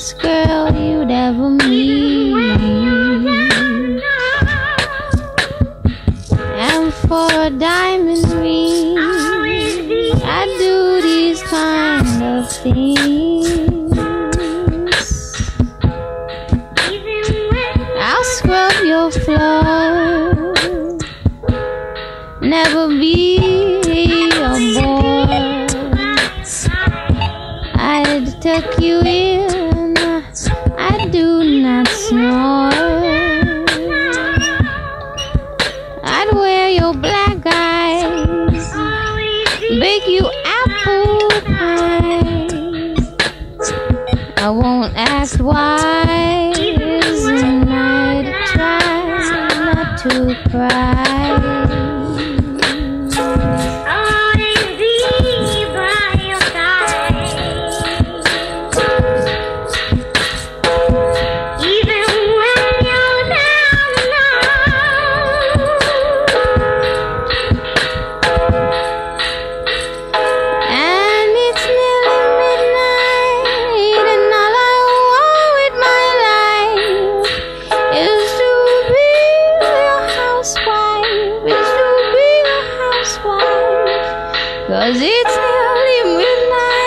prettiest girl you'd ever meet. And for a diamond ring, I do these kind of things. I'll scrub your floor, never be a bore. I'd tuck you in, I do not snore. I'd wear your black eyes, bake you apple pie. I won't ask why, and I'd try not to cry. Cause it's nearly midnight.